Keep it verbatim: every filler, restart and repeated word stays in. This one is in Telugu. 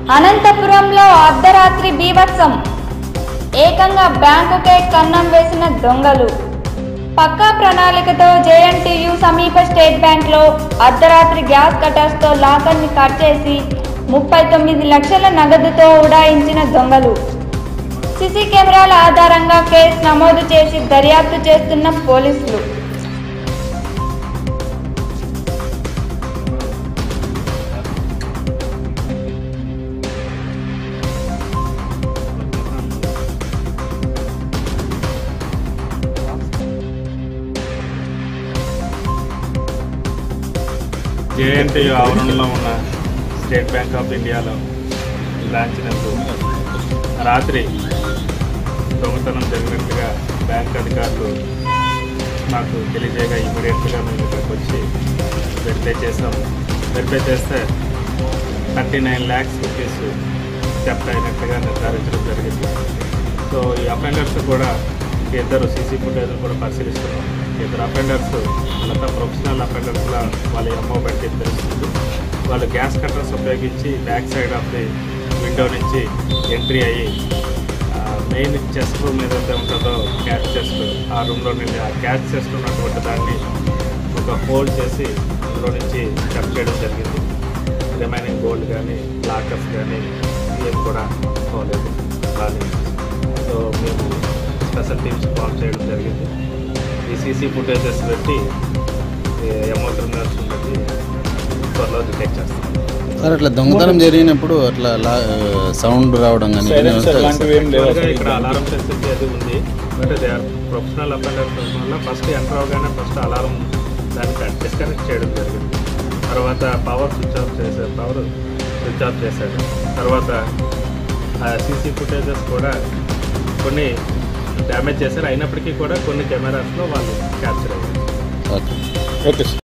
అనంతపురంలో అర్ధరాత్రి బీభత్సం, ఏకంగా బ్యాంకుకే కన్నం వేసిన దొంగలు. పక్కా ప్రణాళికతో జేఎన్టీయూ సమీప స్టేట్ బ్యాంక్లో అర్ధరాత్రి గ్యాస్ కటర్స్తో లాకర్ని కట్ చేసి ముప్పై తొమ్మిది లక్షల నగదుతో ఉడాయించిన దొంగలు. సీసీ కెమెరాల ఆధారంగా కేసు నమోదు చేసి దర్యాప్తు చేస్తున్న పోలీసులు. జేఎన్టీయూ ఆవరణలో ఉన్న స్టేట్ బ్యాంక్ ఆఫ్ ఇండియాలో బ్రాంచ్ నందు రాత్రి దొంగతనం జరిగినట్టుగా బ్యాంక్ అధికారులు మాకు తెలియజేయగా ఇమీడియట్గా మేము ఇక్కడికి వచ్చి వెరిఫై చేసాము. వెరిఫై చేస్తే thirty nine lakhs rupees theft అయినట్టుగా నిర్ధారించడం జరిగింది. సో ఈ అఫెండర్స్ కూడా ఇద్దరు సీసీ ఫుటేజ్ కూడా పరిశీలిస్తున్నాం. ఇద్దరు అఫెండర్స్ వాళ్ళంతా ప్రొఫెషనల్ అఫెండర్స్లా వాళ్ళ అమ్మో బట్టి తెలుస్తుంది. వాళ్ళు గ్యాస్ కట్టర్స్ ఉపయోగించి back side of the window నుంచి ఎంట్రీ అయ్యి మెయిన్ చెస్ట్ రూమ్ ఏదైతే ఉంటుందో క్యాష్ చెస్ట్, ఆ రూమ్లో నుండి ఆ క్యాష్ చెస్ట్ ఉన్నటువంటి దాన్ని ఒక హోల్డ్ చేసి అందులో నుంచి కట్ చేయడం జరిగింది. రిమైనింగ్ గోల్డ్ కానీ లాకర్స్ కానీ ఏం కూడా పోలేదు బాగా. సో మేము స్పెషల్ టీమ్స్ ఫామ్ చేయడం జరిగింది. ఈ సీసీ ఫుటేజెస్ పెట్టి ఎమో క్రిమినల్స్ బట్టి త్వరలో డిటెక్ట్ చేస్తాం. సార్ అట్లా దొంగతనం జరిగినప్పుడు అట్లా సౌండ్ రావడం కానీ ఇక్కడ అలారం ఫెసిలిటీ అది ఉంది. But they are professional offenders వల్ల ఫస్ట్ ఎంటర్ అవగానే ఫస్ట్ అలారం దానికి డిస్కనెక్ట్ చేయడం జరిగింది. తర్వాత పవర్ స్విచ్ ఆఫ్ చేశారు పవర్ స్విచ్ ఆఫ్ చేశాడు. తర్వాత సీసీ ఫుటేజెస్ కూడా కొన్ని డ్యామేజ్ చేశారు. అయినప్పటికీ కూడా కొన్ని కెమెరాస్లో వాళ్ళు క్యాప్చర్ అయ్యారు. Okay okay